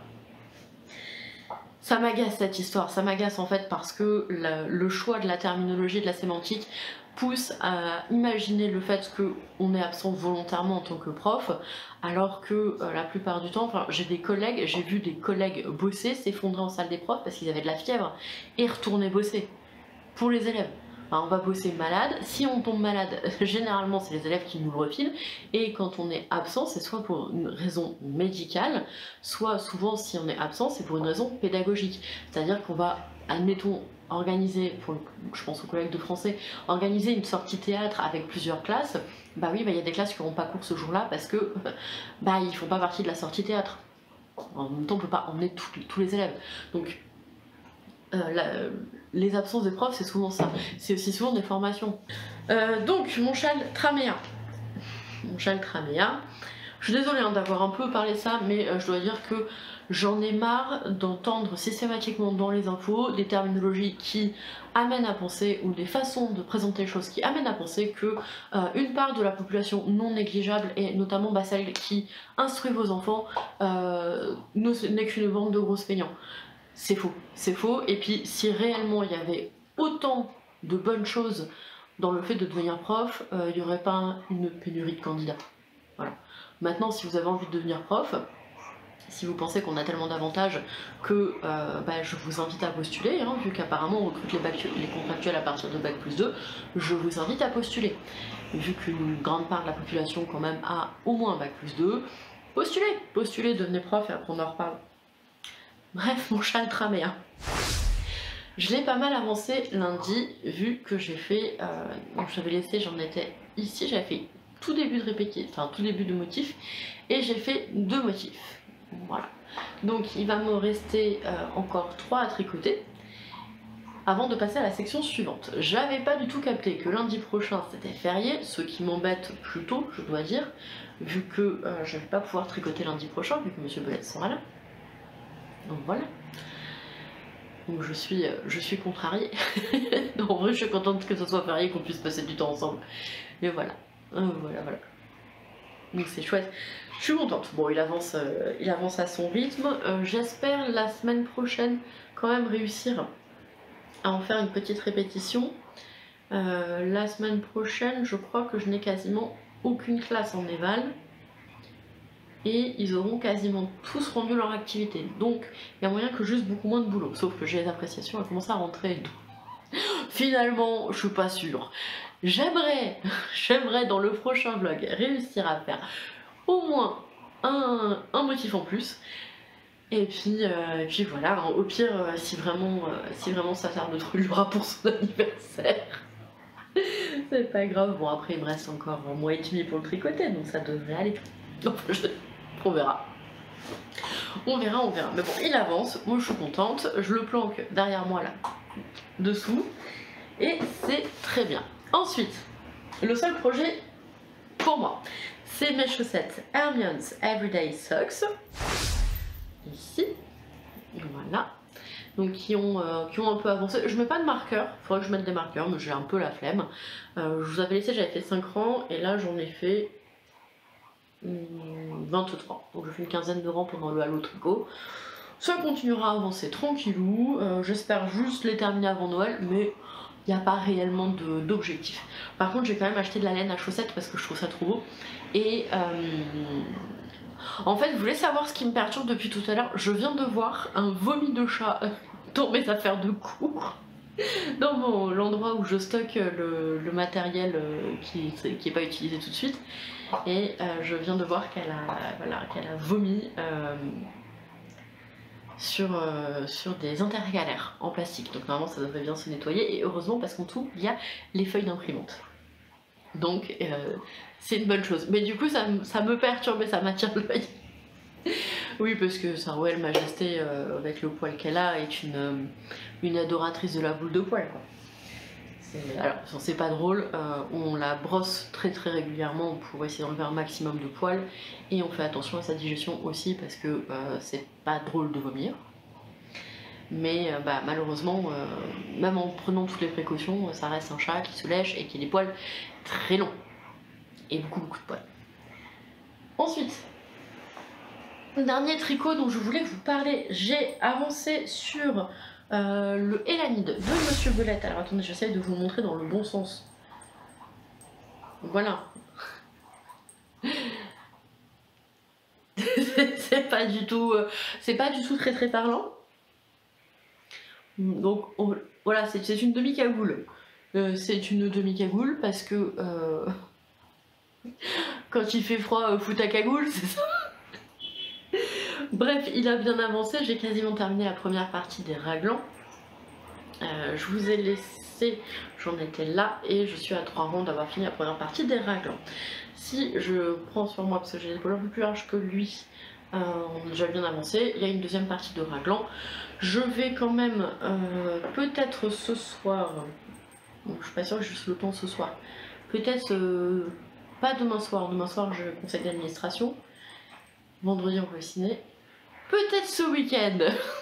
Ça m'agace cette histoire, ça m'agace en fait parce que le, le choix de la terminologie et de la sémantique pousse à imaginer le fait qu'on est absent volontairement en tant que prof, alors que euh, la plupart du temps, enfin, j'ai des collègues, j'ai vu des collègues bosser, s'effondrer en salle des profs parce qu'ils avaient de la fièvre et retourner bosser pour les élèves. Enfin, on va bosser malade, si on tombe malade, généralement c'est les élèves qui nous le refilent, et quand on est absent, c'est soit pour une raison médicale, soit souvent si on est absent, c'est pour une raison pédagogique. C'est-à-dire qu'on va, admettons, organiser, pour, je pense aux collègues de français, organiser une sortie théâtre avec plusieurs classes, bah oui, bah, y a des classes qui n'auront pas cours ce jour-là parce que bah ils font pas partie de la sortie théâtre. En même temps, on peut pas emmener tous, tous les élèves. Donc, euh, la, les absences des profs, c'est souvent ça. C'est aussi souvent des formations. Euh, donc, mon châle Traméa. Mon châle Traméa. Je suis désolée hein, d'avoir un peu parlé de ça, mais euh, je dois dire que j'en ai marre d'entendre systématiquement dans les infos des terminologies qui amènent à penser, ou des façons de présenter les choses qui amènent à penser que euh, une part de la population non négligeable, et notamment bah, celle qui instruit vos enfants, euh, n'est qu'une bande de gros feignants. C'est faux, c'est faux, et puis si réellement il y avait autant de bonnes choses dans le fait de devenir prof, il euh, n'y aurait pas une pénurie de candidats. Voilà. Maintenant, si vous avez envie de devenir prof, si vous pensez qu'on a tellement d'avantages que euh, bah, je vous invite à postuler, hein, vu qu'apparemment on recrute les, bac, les contractuels à partir de bac plus deux, je vous invite à postuler. Vu qu'une grande part de la population quand même a au moins bac plus deux, postulez, postulez, devenez prof et après on en reparle. Bref, mon châle Traméa. Je l'ai pas mal avancé lundi, vu que j'ai fait, euh, donc j'avais laissé, j'en étais ici, j'avais fait tout début de répétition, enfin tout début de motif, et j'ai fait deux motifs. Voilà. Donc il va me rester euh, encore trois à tricoter avant de passer à la section suivante. J'avais pas du tout capté que lundi prochain c'était férié, ce qui m'embête plutôt, je dois dire, vu que euh, je vais pas pouvoir tricoter lundi prochain, vu que Monsieur Belette sera là. Donc voilà. Donc je suis, je suis contrariée. En vrai, je suis contente que ce soit férié et qu'on puisse passer du temps ensemble. Mais voilà. Euh, voilà, voilà. Donc c'est chouette. Je suis contente. Bon, il avance, euh, il avance à son rythme. Euh, J'espère la semaine prochaine quand même réussir à en faire une petite répétition. Euh, la semaine prochaine, je crois que je n'ai quasiment aucune classe en éval. Et ils auront quasiment tous rendu leur activité. Donc, il y a moyen que juste beaucoup moins de boulot. Sauf que j'ai les appréciations, elles commencent à rentrer et tout. Finalement, je suis pas sûre. J'aimerais, j'aimerais dans le prochain vlog réussir à faire au moins un, un motif en plus. Et puis, euh, et puis voilà, au pire, euh, si, vraiment, euh, si vraiment ça tarde trop, il y aura pour son anniversaire. C'est pas grave. Bon, après, il me reste encore un mois et demi pour le tricoter, donc ça devrait aller. Donc, je... on verra. On verra, on verra. Mais bon, il avance. Moi, je suis contente. Je le planque derrière moi, là, dessous. Et c'est très bien. Ensuite, le seul projet pour moi, c'est mes chaussettes Hermione's Everyday Socks. Ici. Voilà. Donc qui ont, euh, qui ont un peu avancé. Je mets pas de marqueur, il faudrait que je mette des marqueurs, mais j'ai un peu la flemme. Euh, je vous avais laissé, j'avais fait cinq rangs, et là j'en ai fait hum, vingt-trois. Donc je fais une quinzaine de rangs pendant le halo tricot. Ça continuera à avancer tranquillou. Euh, J'espère juste les terminer avant Noël, mais il n'y a pas réellement d'objectif. Par contre, j'ai quand même acheté de la laine à chaussettes parce que je trouve ça trop beau. Et euh, en fait, vous voulez savoir ce qui me perturbe depuis tout à l'heure? Je viens de voir un vomi de chat dans mes affaires de cours, dans l'endroit où je stocke le, le matériel qui n'est pas utilisé tout de suite. Et euh, je viens de voir qu'elle a, voilà, qu'elle a vomi euh, sur, euh, sur des intercalaires en plastique. Donc normalement ça devrait bien se nettoyer, et heureusement parce qu'en dessous il y a les feuilles d'imprimante. Donc euh, c'est une bonne chose. Mais du coup ça, ça me perturbe et ça m'attire l'œil. Oui, parce que sa Royale Majesté, euh, avec le poil qu'elle a, est une, euh, une adoratrice de la boule de poil, quoi. Alors, c'est pas drôle, euh, on la brosse très très régulièrement pour essayer d'enlever un maximum de poils et on fait attention à sa digestion aussi parce que euh, c'est pas drôle de vomir. Mais euh, bah, malheureusement, euh, même en prenant toutes les précautions, ça reste un chat qui se lèche et qui a des poils très longs. Et beaucoup beaucoup de poils. Ensuite, le dernier tricot dont je voulais vous parler, j'ai avancé sur euh, le Elanide de Monsieur Belette. Alors attendez, j'essaie de vous le montrer dans le bon sens. Voilà. c'est pas du tout, euh, c'est pas du tout très très parlant. Donc on, voilà, c'est une demi-cagoule. Euh, c'est une demi-cagoule parce que euh, quand il fait froid, euh, fous ta cagoule, c'est ça. Bref, il a bien avancé, j'ai quasiment terminé la première partie des raglans. Euh, je vous ai laissé, j'en étais là et je suis à trois rangs d'avoir fini la première partie des raglans. Si je prends sur moi, parce que j'ai les épaules un peu plus larges que lui, euh, on a déjà bien avancé, il y a une deuxième partie de raglan. Je vais quand même, euh, peut-être ce soir, bon, je suis pas sûre que j'ai juste le temps ce soir, peut-être euh, pas demain soir, demain soir je conseille d'administration, vendredi on va au ciné, peut-être ce week-end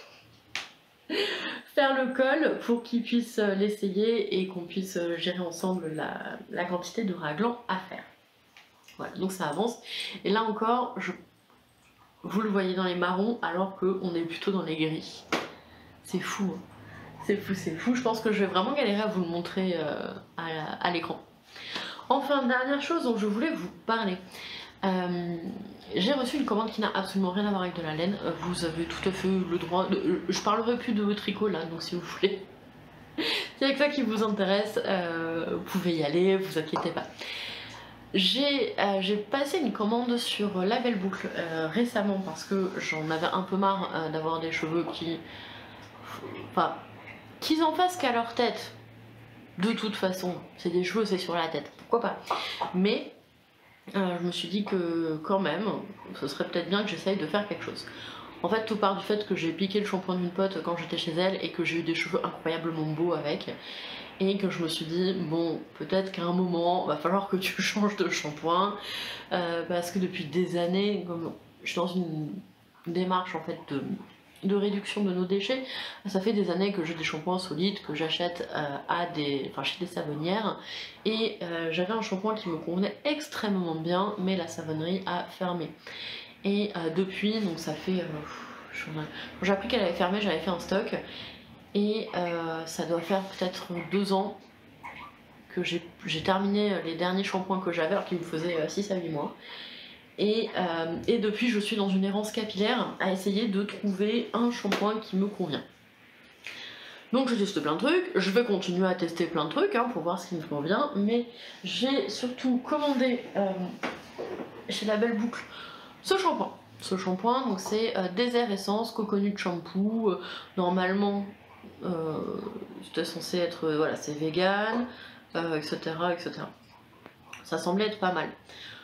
faire le col pour qu'il puisse l'essayer et qu'on puisse gérer ensemble la, la quantité de raglan à faire. Voilà, donc ça avance. Et là encore, je, vous le voyez dans les marrons alors qu'on est plutôt dans les gris. C'est fou, hein. C'est fou, c'est fou. Je pense que je vais vraiment galérer à vous le montrer euh, à l'écran. Enfin, dernière chose dont je voulais vous parler. Euh, j'ai reçu une commande qui n'a absolument rien à voir avec de la laine. Vous avez tout à fait le droit de... Je parlerai plus de tricot là, donc si vous voulez, s'il y a que ça qui vous intéresse, euh, vous pouvez y aller, vous inquiétez pas. J'ai euh, passé une commande sur La Belle Boucle euh, récemment parce que j'en avais un peu marre euh, d'avoir des cheveux qui... Enfin, qu'ils en fassent qu'à leur tête. De toute façon, c'est des cheveux, c'est sur la tête, pourquoi pas. Mais euh, je me suis dit que quand même, ce serait peut-être bien que j'essaye de faire quelque chose. En fait, tout part du fait que j'ai piqué le shampoing d'une pote quand j'étais chez elle et que j'ai eu des cheveux incroyablement beaux avec. Et que je me suis dit, bon, peut-être qu'à un moment, va falloir que tu changes de shampoing. Euh, parce que depuis des années, comme je suis dans une démarche en fait de... de réduction de nos déchets, ça fait des années que j'ai des shampoings solides que j'achète euh, à des, enfin chez des savonnières et euh, j'avais un shampoing qui me convenait extrêmement bien mais la savonnerie a fermé et euh, depuis, donc ça fait euh, quand j'ai appris qu'elle avait fermé, j'avais fait un stock et euh, ça doit faire peut-être deux ans que j'ai terminé les derniers shampoings que j'avais alors qu'ils me faisaient euh, six à huit mois. Et, euh, et depuis je suis dans une errance capillaire à essayer de trouver un shampoing qui me convient. Donc je teste plein de trucs, je vais continuer à tester plein de trucs hein, pour voir ce qui me convient, mais j'ai surtout commandé euh, chez La Belle Boucle ce shampoing. Ce shampoing, donc c'est euh, Désert Essence, Coconut Shampoo, euh, normalement euh, c'était censé être, euh, voilà, c'est vegan, euh, et cetera, et cetera. Ça semblait être pas mal.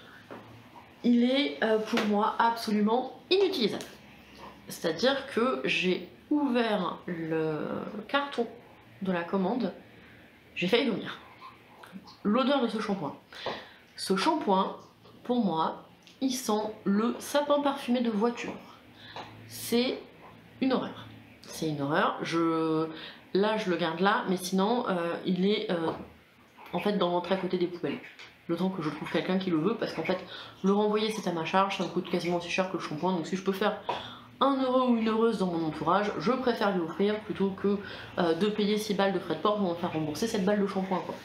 Il est euh, pour moi absolument inutilisable. C'est-à-dire que j'ai ouvert le carton de la commande, j'ai failli vomir. L'odeur de ce shampoing. Ce shampoing, pour moi, il sent le sapin parfumé de voiture. C'est une horreur. C'est une horreur. Je... Là, je le garde là, mais sinon, euh, il est euh, en fait dans l'entrée à côté des poubelles. Le temps que je trouve quelqu'un qui le veut, parce qu'en fait, le renvoyer c'est à ma charge, ça me coûte quasiment aussi cher que le shampoing, donc si je peux faire un heureux ou une heureuse dans mon entourage, je préfère lui offrir plutôt que euh, de payer six balles de frais de port pour me faire rembourser cette balle de shampoing, quoi.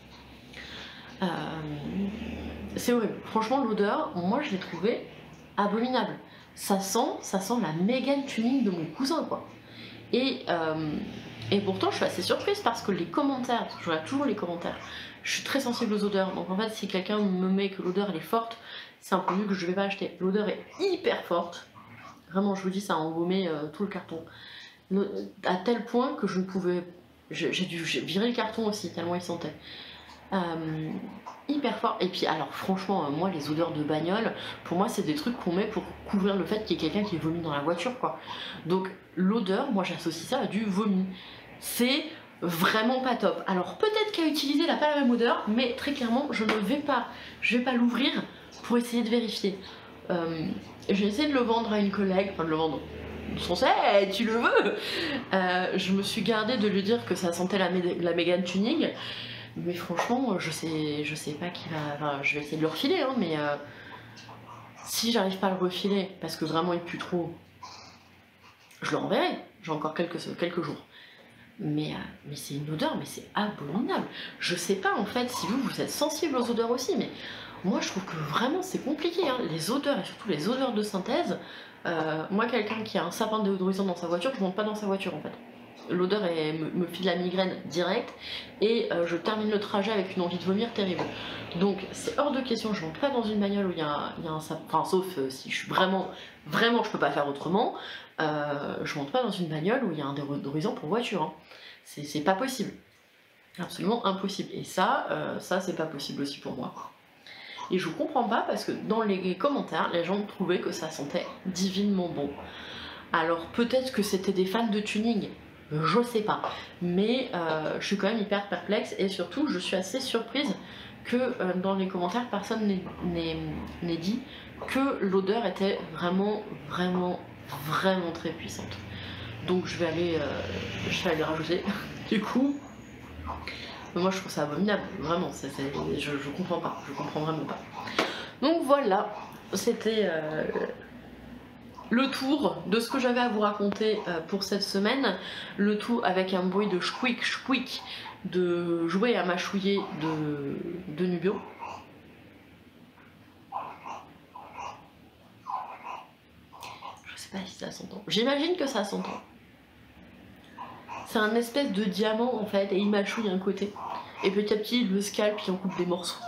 Euh, c'est horrible. Franchement, l'odeur, moi je l'ai trouvé abominable. Ça sent, ça sent la Mégane tuning de mon cousin, quoi. Et, euh, et pourtant, je suis assez surprise parce que les commentaires, parce que je regarde toujours les commentaires, je suis très sensible aux odeurs, donc en fait si quelqu'un me met que l'odeur elle est forte, c'est un produit que je vais pas acheter. L'odeur est hyper forte, vraiment je vous dis ça a embaumé euh, tout le carton, le, à tel point que je ne pouvais, j'ai dû virer le carton aussi tellement il sentait. Euh, hyper fort, et puis alors franchement euh, moi les odeurs de bagnole, pour moi c'est des trucs qu'on met pour couvrir le fait qu'il y ait quelqu'un qui vomit dans la voiture, quoi. Donc l'odeur, moi j'associe ça à du vomi. C'est vraiment pas top. Alors peut-être qu'à utiliser elle n'a pas la même odeur, mais très clairement je ne vais pas, je vais pas l'ouvrir pour essayer de vérifier. Euh, j'ai essayé de le vendre à une collègue, enfin de le vendre, son hey, tu le veux euh, je me suis gardée de lui dire que ça sentait la, la Mégane Tuning, mais franchement je sais, je sais pas qui va, enfin je vais essayer de le refiler, hein, mais euh, si j'arrive pas à le refiler parce que vraiment il pue trop, je le renverrai, j'ai encore quelques, quelques jours. Mais, euh, mais c'est une odeur, mais c'est abominable. Je sais pas en fait si vous, vous êtes sensible aux odeurs aussi, mais moi je trouve que vraiment c'est compliqué, hein. Les odeurs, et surtout les odeurs de synthèse. Euh, moi quelqu'un qui a un sapin déodorisant dans sa voiture, je monte pas dans sa voiture en fait. L'odeur me, me file la migraine directe et euh, je termine le trajet avec une envie de vomir terrible. Donc c'est hors de question, je monte pas dans une bagnole où il y a, il y a un sapin, enfin sauf euh, si je suis vraiment, vraiment je peux pas faire autrement, euh, je monte pas dans une bagnole où il y a un déodorisant pour voiture, hein. C'est pas possible, absolument impossible. Et ça, euh, ça c'est pas possible aussi pour moi. Et je comprends pas parce que dans les commentaires, les gens trouvaient que ça sentait divinement bon. Alors peut-être que c'était des fans de tuning, je sais pas. Mais euh, je suis quand même hyper perplexe et surtout je suis assez surprise que euh, dans les commentaires personne n'ait dit que l'odeur était vraiment, vraiment, vraiment très puissante. Donc je vais aller, euh, je vais aller rajouter. Du coup, moi je trouve ça abominable, vraiment. C est, c est, je, je comprends pas, je comprends vraiment pas. Donc voilà, c'était euh, le tour de ce que j'avais à vous raconter euh, pour cette semaine. Le tout avec un bruit de squeak squeak de jouet à mâchouiller de, de Nubio. Je sais pas si ça s'entend. J'imagine que ça s'entend. C'est un espèce de diamant en fait et il mâchouille un côté. Et petit à petit il le scalpe et on coupe des morceaux.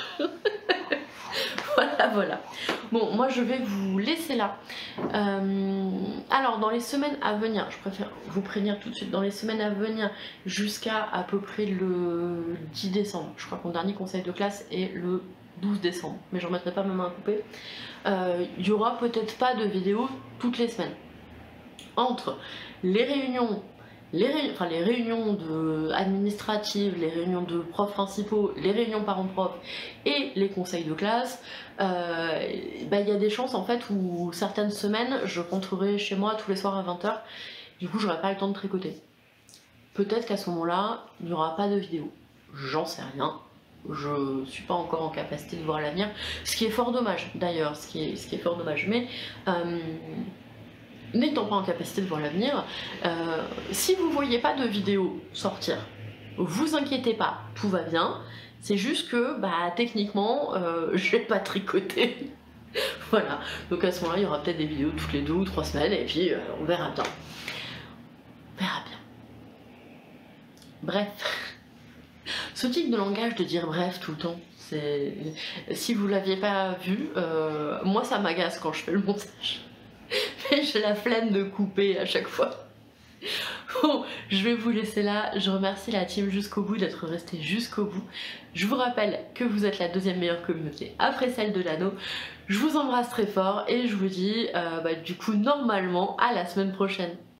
Voilà, voilà. Bon, moi je vais vous laisser là. Euh, alors dans les semaines à venir, je préfère vous prévenir tout de suite, dans les semaines à venir jusqu'à à peu près le dix décembre, je crois que mon dernier conseil de classe est le douze décembre, mais j'en mettrai pas ma main à couper, euh, il y aura peut-être pas de vidéo toutes les semaines. Entre les réunions Les, réunions, enfin, les réunions de administratives, les réunions de profs principaux, les réunions parents-prof et les conseils de classe, euh, bah, y a des chances en fait où certaines semaines je rentrerai chez moi tous les soirs à vingt heures, du coup j'aurai pas le temps de tricoter. Peut-être qu'à ce moment-là, il n'y aura pas de vidéo. J'en sais rien. Je suis pas encore en capacité de voir l'avenir, ce qui est fort dommage d'ailleurs, ce, qui est, ce qui est fort dommage. Mais euh, n'étant pas en capacité de voir l'avenir, euh, si vous voyez pas de vidéo sortir, vous inquiétez pas, tout va bien. C'est juste que, bah, techniquement, euh, je vais pas tricoter. Voilà, donc à ce moment-là, il y aura peut-être des vidéos toutes les deux ou trois semaines, et puis euh, on verra bien. On verra bien. Bref. Ce type de langage de dire bref tout le temps, c'est... Si vous l'aviez pas vu, euh, moi ça m'agace quand je fais le montage. Mais j'ai la flemme de couper à chaque fois. Bon, je vais vous laisser là. Je remercie la team jusqu'au bout d'être resté jusqu'au bout. Je vous rappelle que vous êtes la deuxième meilleure communauté après celle de l'anneau. Je vous embrasse très fort et je vous dis euh, bah, du coup normalement à la semaine prochaine.